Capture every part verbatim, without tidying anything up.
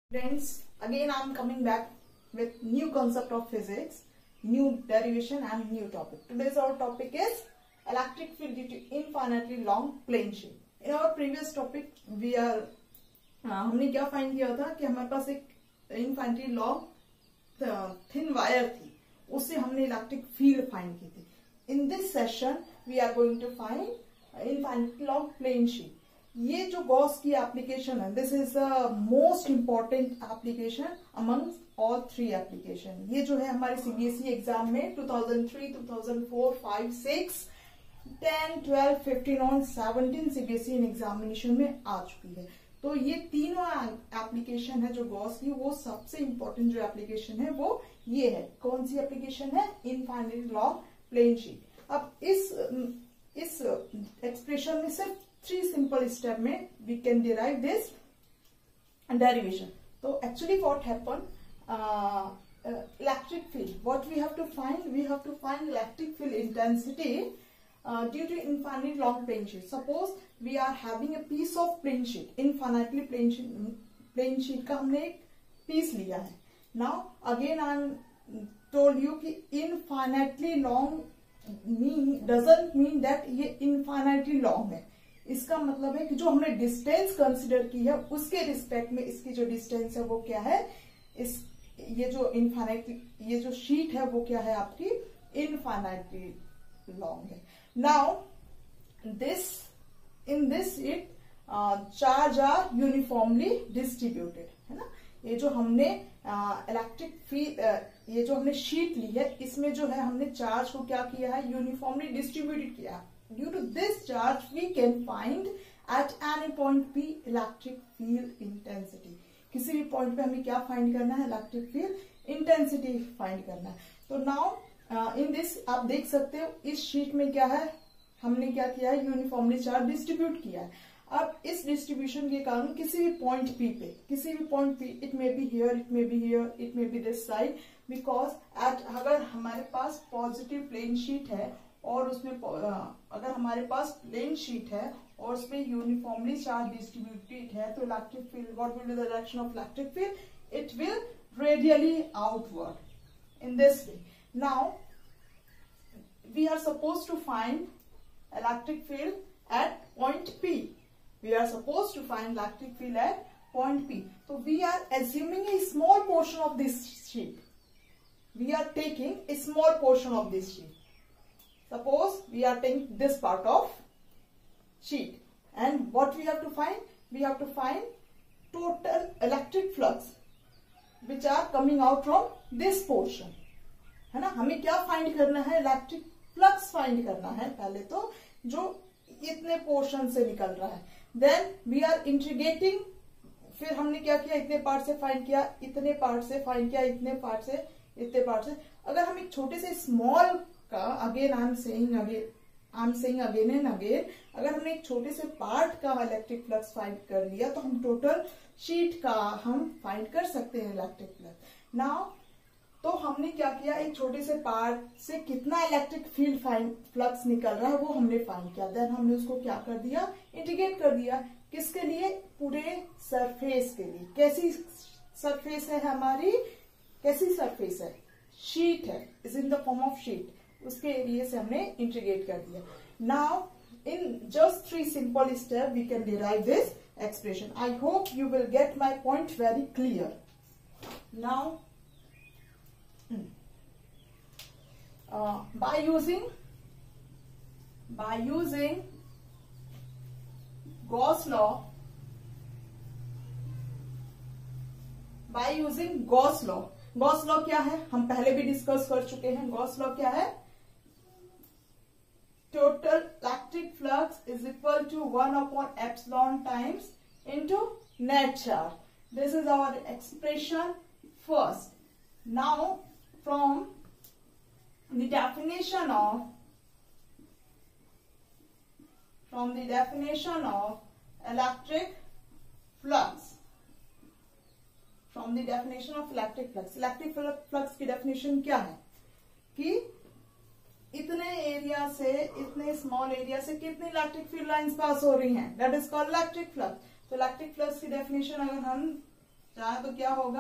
Friends, again I am coming back with new concept of physics, new derivation and new topic. Today's our topic is electric field due to infinitely long plane sheet. In our previous topic, we are uh, हमने क्या find किया था कि हमारे पास एक इनफाइनिटली long thin wire थी, उससे हमने इलेक्ट्रिक फील्ड फाइंड की थी. In this session we are going to find infinitely long plane sheet. ये जो गॉस की एप्लीकेशन है, this is the most important application among all three application. ये जो है हमारे सीबीएसई एग्जाम में two thousand three, two thousand four, five, six, ten, twelve, fifteen और सेवनटीन सीबीएसई एग्जामिनेशन में आ चुकी है. तो ये तीनों एप्लीकेशन है जो गॉस की, वो सबसे इंपॉर्टेंट जो एप्लीकेशन है वो ये है. कौन सी एप्लीकेशन है? Infinitely long plane sheet. अब इस इस एक्सप्रेशन में सिर्फ थ्री सिंपल स्टेप में we can derive this derivation. तो actually what happen, electric field, what we have to find, we have to find electric field intensity due to infinite long plane sheet. Suppose we are having a piece of plane sheet, infinitely plane sheet, plane sheet का हमने एक piece लिया है. Now again I am told you कि infinitely long mean doesn't mean that ये infinitely long है. इसका मतलब है कि जो हमने डिस्टेंस कंसिडर की है उसके रिस्पेक्ट में इसकी जो डिस्टेंस है वो क्या है, इस ये जो इनफाइनाइटली ये जो शीट है वो क्या है आपकी इनफाइनाइटली लॉन्ग है. Now this in this it charge are uniformly distributed है ना. ये जो हमने इलेक्ट्रिक uh, फील्ड uh, ये जो हमने शीट ली है इसमें जो है हमने चार्ज को क्या किया है, यूनिफॉर्मली डिस्ट्रीब्यूटेड किया है. Due to this charge, we can find at any point P electric field intensity. किसी भी पॉइंट पे हमें क्या फाइंड करना है, इलेक्ट्रिक फील्ड इंटेंसिटी फाइंड करना है. तो नाउ इन दिस आप देख सकते हो इस शीट में क्या है, हमने क्या किया है, यूनिफॉर्मली चार्ज डिस्ट्रीब्यूट किया है. अब इस डिस्ट्रीब्यूशन के कारण किसी भी पॉइंट P पे, किसी भी point P, it may be here, it may be here, it may be this side, because at अगर हमारे पास पॉजिटिव प्लेन शीट है और उसमें अगर हमारे पास प्लेन शीट है और उसमें यूनिफॉर्मली चार्ज डिस्ट्रीब्यूटेड है तो electric field, what will be the direction of electric field, it will radially outward in this way. Now we are suppose to find electric field at point P. We are suppose to find electric field at point P. तो we are assuming a small portion of this sheet. We are taking a small portion of this sheet. Suppose we are taking this part of sheet, and what we have to find? We have to find total electric flux which are coming out from this portion. है ना, हमें क्या find करना है, electric flux find करना है पहले तो, जो इतने पोर्शन से निकल रहा है. देन वी आर इंटीग्रेटिंग, फिर हमने क्या किया, इतने पार्ट से फाइंड किया, इतने पार्ट से फाइंड किया, इतने पार्ट से, इतने पार्ट से. अगर हम एक छोटे से स्मॉल का, again I am saying again I am saying again and again, अगर हमने एक छोटे से पार्ट का इलेक्ट्रिक फ्लक्स फाइंड कर लिया तो हम टोटल शीट का हम फाइंड कर सकते हैं इलेक्ट्रिक फ्लक्स. नाउ तो हमने क्या किया, एक छोटे से पार्ट से कितना इलेक्ट्रिक फील्ड फाइंड फ्लक्स निकल रहा है वो हमने फाइंड किया. देन हमने उसको क्या कर दिया, इंटीग्रेट कर दिया. किसके लिए? पूरे सरफेस के लिए. कैसी सरफेस है हमारी, कैसी सरफेस है, शीट है, is in the form of sheet. उसके एरिया से हमने इंटीग्रेट कर दिया. Now in just three simple step we can derive this expression. I hope you will get my point very clear. Now by using by using Gauss law by using Gauss law Gauss law क्या है, हम पहले भी discuss कर चुके हैं. Gauss law क्या है, total electric flux is equal to one upon epsilon times into net charge. This is our expression first. Now from the definition of from the definition of electric flux from the definition of electric flux electric flux की definition क्या है कि इतने area से, इतने small area से कितनी electric field lines pass हो रही हैं, that is called electric flux. तो इलेक्ट्रिक फ्लक्स की डेफिनेशन अगर हम चाहे तो क्या होगा,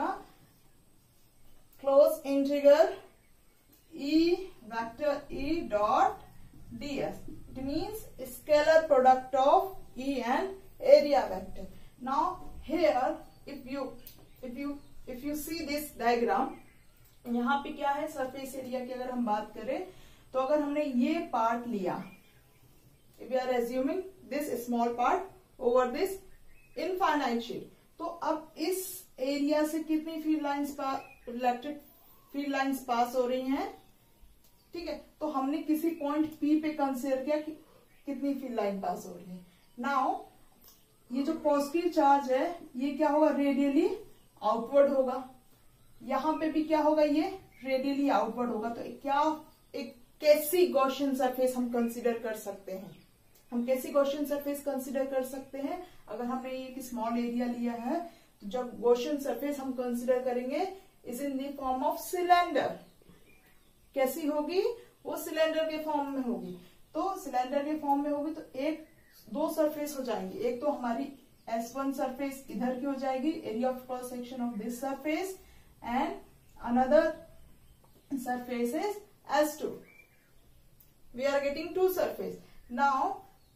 close integral E vector E dot ds. It means scalar product of E and area vector. Now here if you if you if you see this diagram, यहाँ पे क्या है, सरफेस एरिया की अगर हम बात करें तो अगर हमने ये पार्ट लिया, if we are assuming this small part over this infinite sheet, तो अब इस एरिया से कितनी field lines pass electric field lines pass हो रही हैं, ठीक है। तो हमने किसी पॉइंट P पे कंसीडर किया कि कितनी फील्ड लाइन पास हो रही है। नाउ ये जो पॉजिटिव चार्ज है ये क्या होगा, रेडियली आउटवर्ड होगा, यहां पे भी क्या होगा, ये रेडियली आउटवर्ड होगा। तो क्या एक कैसी गॉसियन सरफेस हम कंसीडर कर सकते हैं, हम कैसी गॉसियन सरफेस कंसीडर कर सकते हैं, अगर हमने ये एक स्मॉल एरिया लिया है तो जब गॉसियन सरफेस हम कंसीडर करेंगे is in the form of cylinder. कैसी होगी, वो सिलेंडर के फॉर्म में होगी। तो सिलेंडर के फॉर्म में होगी तो एक दो सरफेस हो जाएंगी, एक तो हमारी एस वन सरफेस इधर की हो जाएगी, area of cross section of this surface, and another surface is S two. We are getting two surface. Now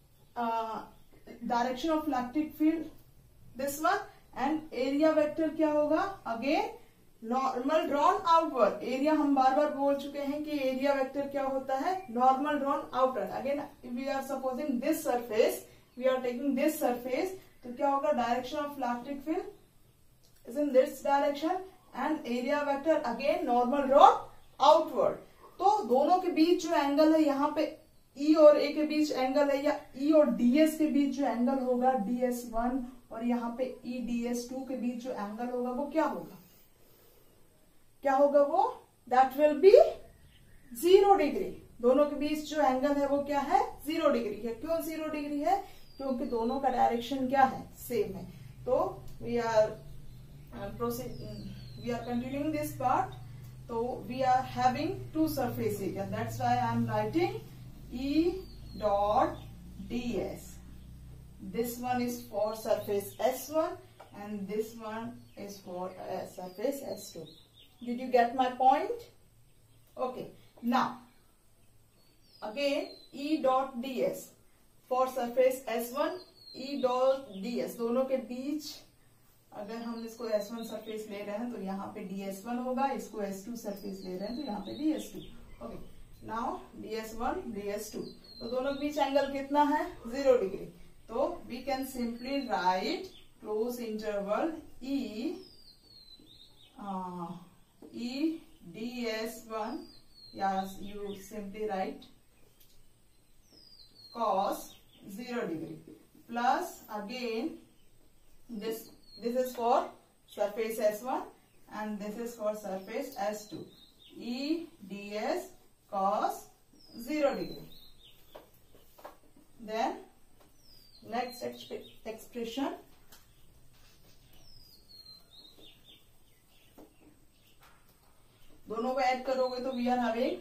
direction of electric field this one, and area vector क्या होगा, again normal drawn outward. Area हम बार बार बोल चुके हैं कि area vector क्या होता है, normal drawn outward. Again we are supposing this surface, we are taking this surface, तो क्या होगा, direction of electric field is in this direction and area vector again normal drawn outward. तो दोनों के बीच जो एंगल है, यहाँ पे E और A के बीच एंगल है, या E और D S के बीच जो एंगल होगा D S वन, और यहाँ पे E D S टू के बीच जो एंगल होगा वो क्या होगा, क्या होगा वो, that will be zero degree. दोनों के बीच जो एंगल है वो क्या है, जीरो डिग्री है। क्यों जीरो डिग्री है, क्योंकि दोनों का डायरेक्शन क्या है, सेम है। तो we are proceed we are continuing this part. तो we are having two surface area, that's why I am writing E dot ds. This one is for surface S one and this one is for uh, surface S two. Did you get my point? Okay. Now, again E dot ds for surface S one, E dot ds दोनों के बीच अगर हम इसको S one surface ले रहे हैं तो यहाँ पे D S वन होगा, इसको S टू सरफेस ले रहे हैं तो यहाँ पे D S two. Okay, now D S one, D S two, तो दोनों के बीच एंगल कितना है, जीरो डिग्री। तो we can simply write close interval E E D S one, yes, you simply write cos zero degree plus again this this is for surface S one and this is for surface S two. E D S cos zero degree. Then next exp expression दोनों को add करोगे तो we are having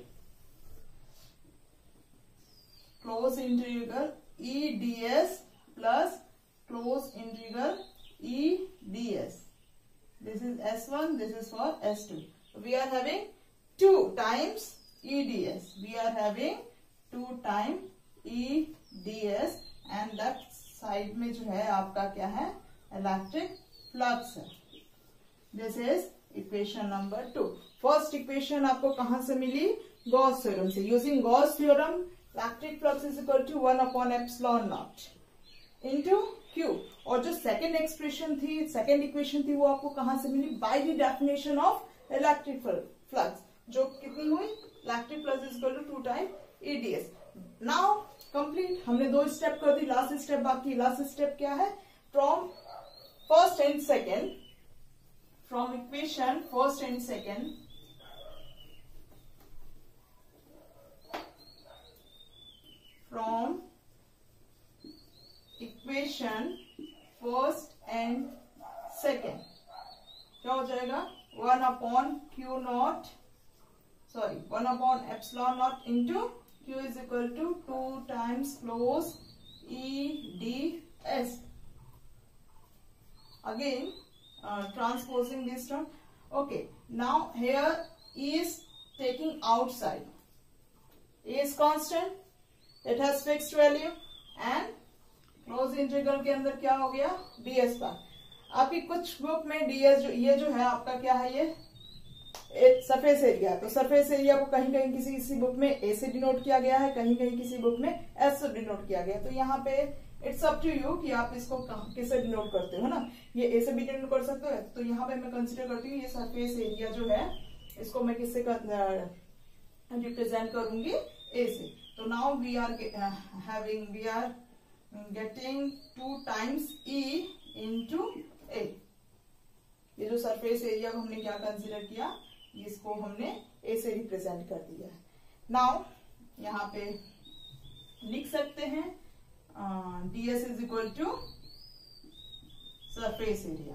close integral E D S plus close integral E D S. This is S one, this is for S two. We are having two times E D S. We are having two times E D S and left side में जो है आपका क्या है, electric flux है। This is equation number two. First equation आपको कहाँ से मिली, गॉस थ्योरम से। Using Gauss theorem electric flux is equal to one upon epsilon naught into Q। और जो सेकेंड एक्सप्रेशन थी, सेकेंड इक्वेशन थी, वो आपको कहाँ से मिली, by the definition of electric flux, जो कितनी हुई, electric flux is equal to two time E D S। Now complete, हमने दो स्टेप कर दी, लास्ट स्टेप बाकी। लास्ट स्टेप क्या है, from first and second, from equation first and second from equation first and second क्या हो जाएगा, one upon Q naught sorry one upon epsilon naught into Q is equal to two times close E D S। Again transposing this term. Okay, now here E is taking outside. E is constant, it has fixed value and close integral के अंदर क्या हो गया ds बार. आपकी कुछ book में ds जो ये जो है आपका क्या है, ये सरफेस एरिया. तो सरफेस एरिया को कहीं कहीं किसी किसी बुक में a से डिनोट किया गया है, कहीं कहीं किसी बुक में s से डिनोट किया गया है. तो यहाँ पे इट्स अप टू यू कि आप इसको किससे डिनोट करते हो, है ना. ये a से भी डिनोट कर सकते हो. तो यहाँ पे मैं कंसिडर करती हूँ ये सरफेस एरिया जो है इसको मैं किससे रिप्रेजेंट करूंगी, a से. तो now we are having we are getting two times E into a. ये जो सरफेस एरिया को हमने क्या कंसिडर किया, इसको हमने a से रिप्रेजेंट कर दिया है. नाउ यहाँ पे लिख सकते हैं ds is equal to surface area.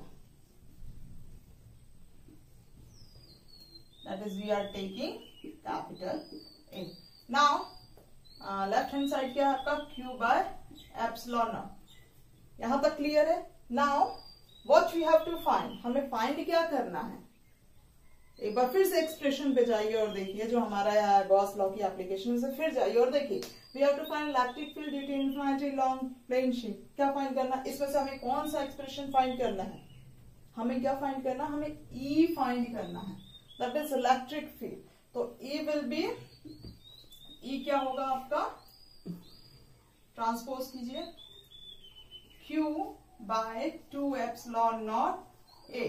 That is we are taking capital A. Now left hand side क्या है आपका q बाय एप्सिलॉन नॉट. यहां तक क्लियर है. Now what we have to find, हमें फाइंड क्या करना है. एक बार फिर से एक्सप्रेशन पे जाइए और देखिए जो हमारा गॉस लॉ की एप्लीकेशन से फिर जाइए और देखिए we have to find electric field due to infinity long plane sheet. क्या फाइंड करना, इसमें से हमें कौन सा एक्सप्रेशन फाइंड करना है, हमें क्या फाइंड करना, हमें E फाइंड करना है. That is electric field. तो E विल बी, E क्या होगा आपका, ट्रांसपोज कीजिए Q by two epsilon naught A.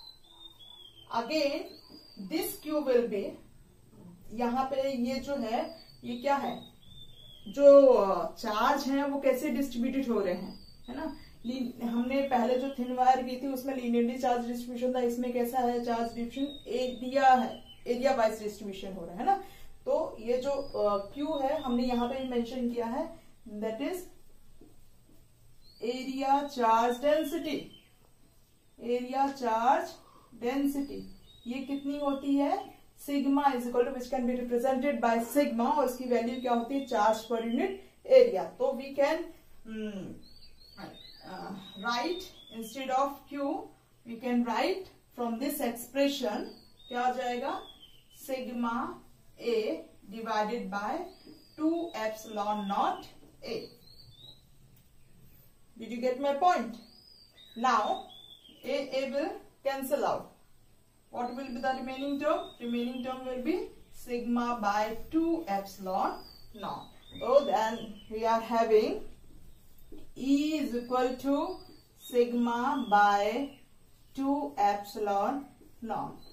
Again this Q will be, यहाँ पे ये जो है ये क्या है, जो चार्ज है वो कैसे डिस्ट्रीब्यूटेड हो रहे हैं, है ना. हमने पहले जो थिन वायर की थी उसमें लीनियरली चार्ज डिस्ट्रीब्यूशन था, इसमें कैसा है चार्ज डिस्ट्रीब्यूशन, एरिया है, एरिया वाइज डिस्ट्रीब्यूशन हो रहा है ना. तो ये जो Q है हमने यहाँ पे मेंशन किया है, that is area charge density. Area charge density ये कितनी होती है, sigma is equal to which can be represented by sigma, और इसकी वैल्यू क्या होती है, चार्ज पर यूनिट एरिया. तो we can write instead of Q we can write from this expression क्या हो जाएगा, sigma A divided by two epsilon naught A. Did you get my point? Now A A will cancel out. What will be the remaining term? Remaining term will be sigma by two epsilon naught. So then we are having E is equal to sigma by two epsilon naught.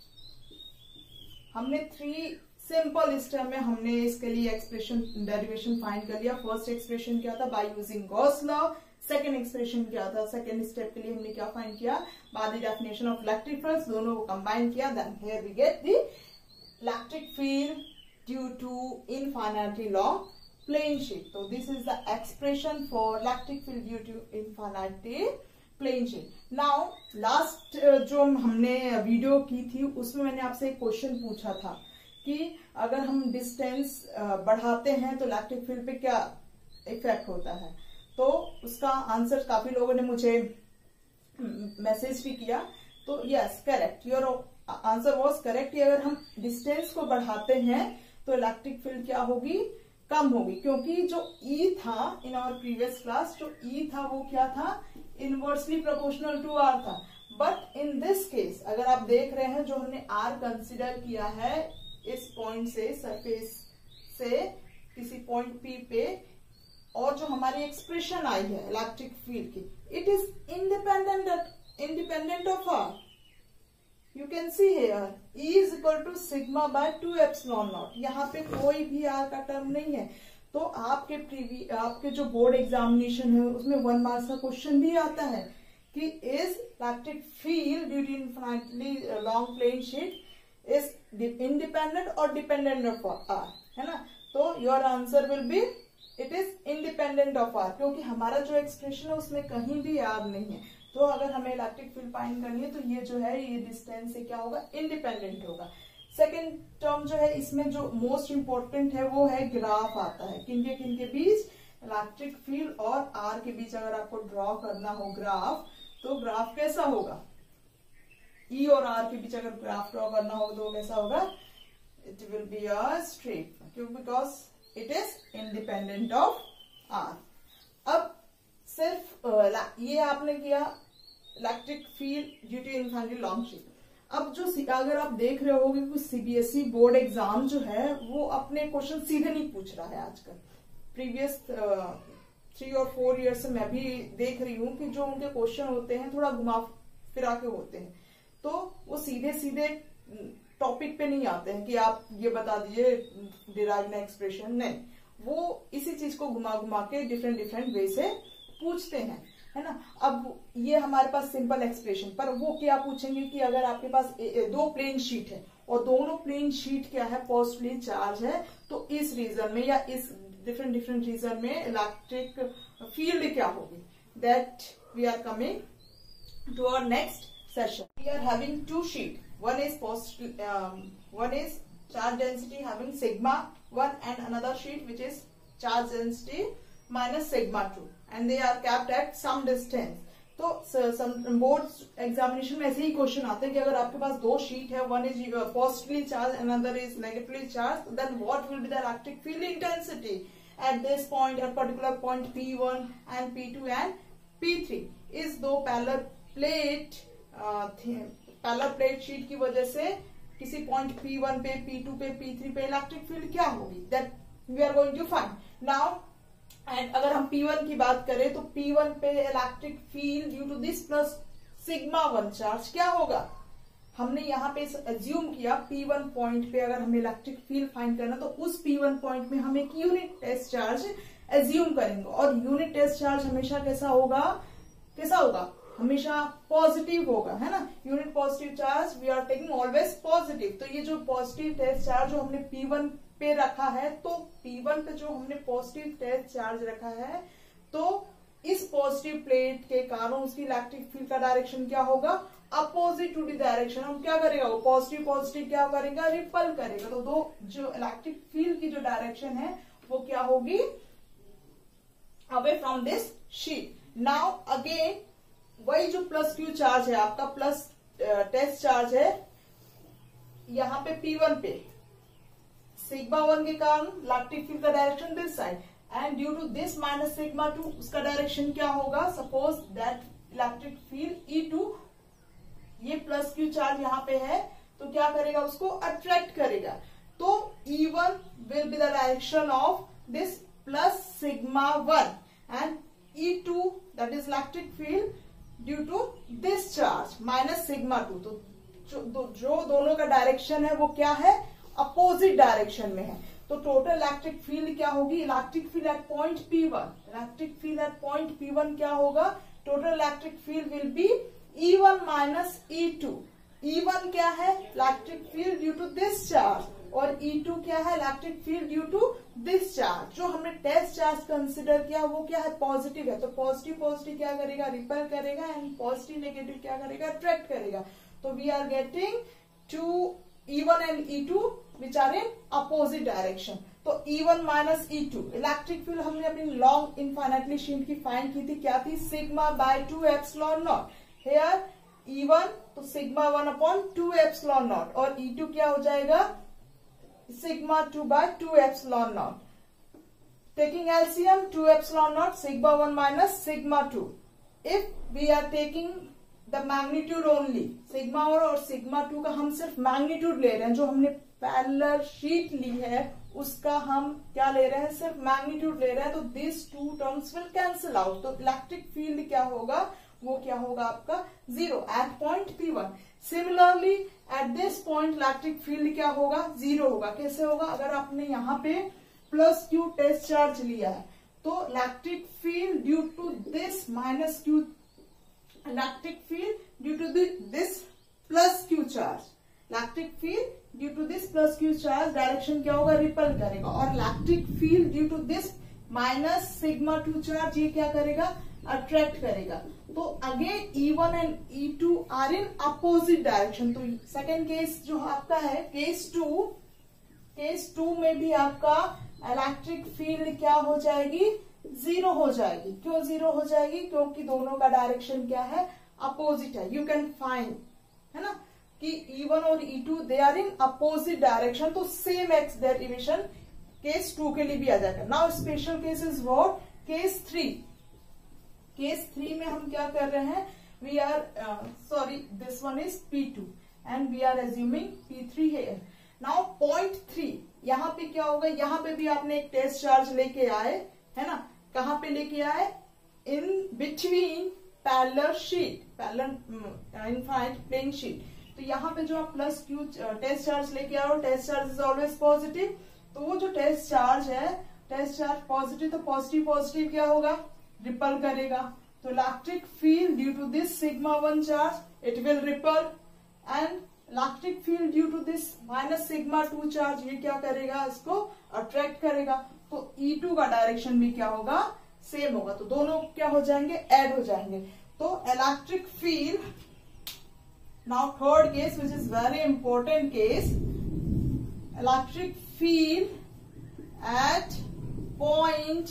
हमने three simple step में हमने इसके लिए expression derivation find कर लिया. First expression क्या था, by using Gauss law. Second expression क्या था, सेकेंड स्टेप के लिए हमने क्या फाइंड किया, by the definition of electric field, दोनों को कंबाइन किया. Then here we get the electric field due to infinity long plane sheet. तो this is the expression for electric field due to infinity plane sheet. Now last जो हमने video की थी उसमें मैंने आपसे एक क्वेश्चन पूछा था कि अगर हम डिस्टेंस बढ़ाते हैं तो इलेक्ट्रिक फील्ड पे क्या इफेक्ट होता है. तो उसका आंसर काफी लोगों ने मुझे मैसेज भी किया. तो yes correct, your answer was correct. अगर हम डिस्टेंस को बढ़ाते हैं तो इलेक्ट्रिक फील्ड क्या होगी, कम होगी, क्योंकि जो E था इन आवर प्रीवियस क्लास, जो E था वो क्या था, इनवर्सली प्रोपोर्शनल टू R था. बट इन दिस केस अगर आप देख रहे हैं जो हमने R कंसिडर किया है इस पॉइंट से, सरफेस से किसी पॉइंट P पे, और जो हमारी एक्सप्रेशन आई है इलेक्ट्रिक फील्ड की, it is independent independent of R. You can see here E is equal to sigma by two epsilon naught. यहाँ पे कोई भी R का टर्म नहीं है. तो आपके प्रीवी आपके जो बोर्ड एग्जामिनेशन है उसमें वन मार्क्स का क्वेश्चन भी आता है कि is electric field due to infinitely long plane sheet is independent और डिपेंडेंट ऑफ R, है ना. तो your answer will be it is independent of R, क्योंकि हमारा जो एक्सप्रेशन है उसमें कहीं भी R नहीं है. तो अगर हमें इलेक्ट्रिक फील्ड फाइंड करनी है तो ये जो है ये डिस्टेंस से क्या होगा, इंडिपेंडेंट होगा. सेकेंड टर्म जो है इसमें जो मोस्ट इंपॉर्टेंट है वो है ग्राफ आता है. किनके किनके बीच, इलेक्ट्रिक फील्ड और R के बीच अगर आपको ड्रॉ करना हो ग्राफ, तो ग्राफ कैसा होगा, ई और आर के बीच अगर ग्राफ ड्रॉ करना हो तो कैसा होगा, it will be a straight, क्यों, because it is independent of R. अब सिर्फ ये आपने किया electric field due to infinitely long sheet. अब जो अगर आप देख रहे होगे कि सीबीएसई बोर्ड एग्जाम जो है वो अपने क्वेश्चन सीधे नहीं पूछ रहा है आजकल। प्रीवियस थ्री और फोर ईयर से मैं भी देख रही हूँ कि जो उनके क्वेश्चन होते हैं थोड़ा घुमा फिरा के होते हैं, तो वो सीधे सीधे टॉपिक पे नहीं आते हैं कि आप ये बता दीजिए डिराइव एक्सप्रेशन, नहीं, वो इसी चीज को घुमा घुमा के डिफरेंट डिफरेंट वे से पूछते हैं, है ना। अब ये हमारे पास सिंपल एक्सप्रेशन, पर वो क्या पूछेंगे कि अगर आपके पास ए, ए, दो प्लेन शीट है और दोनों प्लेन शीट क्या है, पॉजिटिवली चार्ज है, तो इस रीजन में या इस डिफरेंट डिफरेंट रीजन में इलेक्ट्रिक फील्ड क्या होगी, that we are coming to our next session. We are having two sheet, one is positive one is charge density having sigma one and another sheet which is charge density minus sigma two, and they are kept at some distance। तो some board examination में ऐसे ही question आते हैं कि अगर आपके पास दो sheet है, one is positively charge and another is negatively charge, then what will be the electric field intensity at this point, at particular point P one and P two and P three. इस दो parallel plate parallel plate sheet की वजह से किसी point P one पे, P two पे, P three पे electric field क्या होगी, that we are going to find now. And अगर हम पी वन की बात करें तो पी वन पे electric field due to this plus sigma one charge क्या होगा, हमने यहाँ पे एज्यूम किया पी वन पॉइंट पे अगर हमें इलेक्ट्रिक फील्ड फाइंड करना तो उस पी वन पॉइंट में हम एक यूनिट टेस्ट चार्ज एज्यूम करेंगे, और यूनिट टेस्ट चार्ज हमेशा कैसा होगा, कैसा होगा, हमेशा पॉजिटिव होगा, है ना। Unit positive charge we are taking always positive. तो ये जो पॉजिटिव टेस्ट चार्ज जो हमने पी वन पे रखा है, तो पी वन पे जो हमने पॉजिटिव टेस्ट चार्ज रखा है, तो इस पॉजिटिव प्लेट के कारण उसकी इलेक्ट्रिक फील्ड का डायरेक्शन क्या होगा, अपोजिट टू द डायरेक्शन। हम क्या करेगा, वो पॉजिटिव पॉजिटिव क्या करेगा, रिपल करेगा। तो दो जो इलेक्ट्रिक फील्ड की जो डायरेक्शन है वो क्या होगी, away from this sheet. Now again वही जो प्लस क्यू चार्ज है आपका, प्लस टेस्ट चार्ज है यहाँ पे पी वन पे, सिग्मा वन के कारण इलेक्ट्रिक फील्ड का direction this side, and due to this minus sigma two उसका डायरेक्शन क्या होगा, suppose that electric field E two, ये प्लस क्यू चार्ज यहाँ पे है तो क्या करेगा, उसको अट्रैक्ट करेगा। तो E one will be the direction of this plus sigma one and E two that is electric field due to this charge minus sigma two. तो जो, जो दोनों का डायरेक्शन है वो क्या है, अपोजिट डायरेक्शन में है। तो टोटल इलेक्ट्रिक फील्ड क्या होगी, electric field at point P one, electric field at point P one क्या होगा, total electric field will be E one minus E two. E one क्या है, electric field due to this charge, और E two क्या है, electric field due to this charge. जो हमने test charge consider किया वो क्या है, पॉजिटिव है। तो पॉजिटिव पॉजिटिव क्या करेगा, रिपेल करेगा, एंड पॉजिटिव नेगेटिव क्या करेगा, अट्रैक्ट करेगा। तो we are getting two E one and E two which are in opposite direction. तो E one minus E two electric field हमने अपनी लॉन्ग इनफाइनाइटली शीट की फाइंड की थी, क्या थी, sigma by two epsilon naught. Here E one तो sigma one upon two epsilon naught, और ई टू क्या हो जाएगा, sigma two by two epsilon naught. Taking LCM two epsilon naught sigma one minus sigma two. If we are taking the magnitude only, sigma one और sigma two का हम सिर्फ magnitude ले रहे हैं, जो हमने पैरेलल शीट ली है उसका हम क्या ले रहे हैं, सिर्फ मैग्नीट्यूड ले रहे हैं। तो this two terms will cancel out. तो इलेक्ट्रिक फील्ड क्या होगा, वो क्या होगा आपका zero at point P one. Similarly at this point electric field क्या होगा, जीरो होगा। कैसे होगा, अगर आपने यहाँ पे प्लस क्यू टेस्ट चार्ज लिया है तो electric field due to this minus Q, electric field due to this plus Q charge, electric field due to this plus Q charge direction क्या होगा, रिपल करेगा। और electric field due to this minus sigma two charge ये क्या करेगा, attract करेगा। तो again E one and E two are in opposite direction. तो सेकेंड केस जो आपका है, केस टू, केस टू में भी आपका इलेक्ट्रिक फील्ड क्या हो जाएगी, जीरो हो जाएगी। क्यों जीरो हो जाएगी, क्योंकि दोनों का डायरेक्शन क्या है, अपोजिट है। यू कैन फाइंड है ना, कि ई वन और E two they are in opposite direction, तो same X derivation case two के लिए भी आ जाएगा। Now special case is what, case three. Case three में हम क्या कर रहे हैं, we are sorry this one is P two and we are assuming P three है। नाउ पॉइंट थ्री, यहाँ पे क्या होगा, यहाँ पे भी आपने एक टेस्ट चार्ज लेके आए, है ना, कहाँ पे लेके आए, in between parallel sheet, parallel infinite plane sheet. तो यहाँ पे जो आप प्लस क्यू टेस्ट चार्ज लेके आओ, test charge is always positive, तो वो जो टेस्ट चार्ज है, टेस्ट चार्ज पॉजिटिव, तो पॉजिटिव पॉजिटिव क्या होगा, रिपल करेगा। तो electric field due to this sigma one charge it will repel, and electric field due to this minus sigma two charge ये क्या करेगा, इसको अट्रैक्ट करेगा। तो ई टू का डायरेक्शन भी क्या होगा, सेम होगा, तो दोनों क्या हो जाएंगे, ऐड हो जाएंगे। तो electric field, now third case which is very important case, electric field at point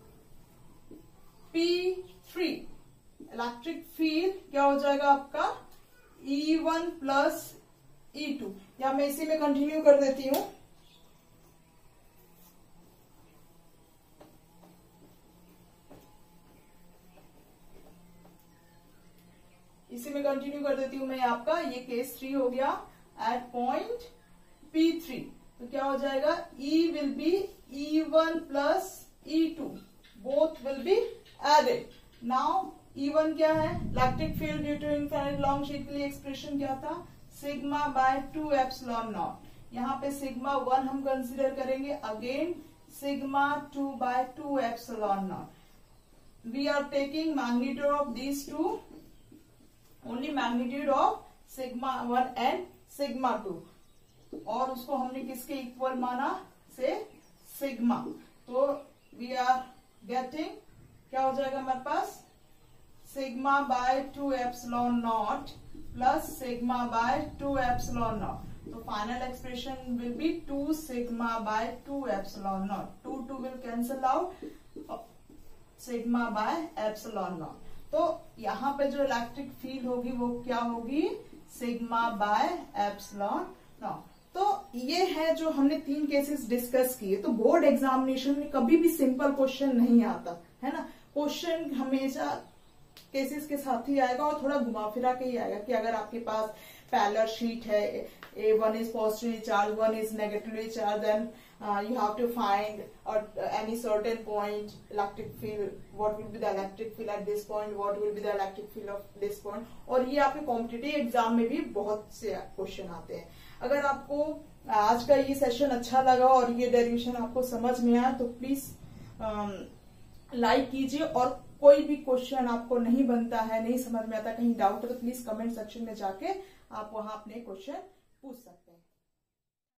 P three, electric field क्या हो जाएगा आपका, E one plus E two, या मैं इसी में कंटिन्यू कर देती हूं। इसी में कंटिन्यू कर देती हूं मैं, आपका ये केस थ्री हो गया एट पॉइंट पी थ्री। तो क्या हो जाएगा, E will be E one plus E two, both will be added. Now E one क्या है, electric field due to infinite long sheet के लिए एक्सप्रेशन क्या था, sigma by two epsilon naught. यहाँ पे सिग्मा वन हम कंसिडर करेंगे, अगेन sigma two by two epsilon naught. We are taking magnitude of these two, only magnitude of sigma one and sigma two, और उसको हमने किसके इक्वल माना, से सिग्मा। तो वी आर गेटिंग क्या हो जाएगा हमारे पास, sigma by two epsilon naught plus sigma by two epsilon naught. तो final expression will be two sigma by two epsilon naught, two two will cancel out, sigma by epsilon naught. तो यहाँ पे जो इलेक्ट्रिक फील्ड होगी वो क्या होगी, sigma by epsilon naught. तो ये है जो हमने तीन केसेस डिस्कस किए। तो बोर्ड एग्जामिनेशन में कभी भी सिंपल क्वेश्चन नहीं आता है ना, क्वेश्चन हमेशा केसेस के साथ ही आएगा और थोड़ा घुमा फिरा के ही आएगा, कि अगर आपके पास पैरेलल शीट है, a one is positively charge, one is negatively charge, then you have to find at uh, any certain point electric field, what will be the electric field at this point, what will be the electric field of this point। और ये आपके competitive exam में भी बहुत से question आते हैं। अगर आपको आज का ये सेशन अच्छा लगा और ये डेरिवेशन आपको समझ में आया तो प्लीज लाइक कीजिए, और कोई भी क्वेश्चन आपको नहीं बनता है, नहीं समझ में आता, कहीं डाउट है, तो प्लीज कमेंट सेक्शन में जाके आप वहां अपने क्वेश्चन पूछ सकते हैं।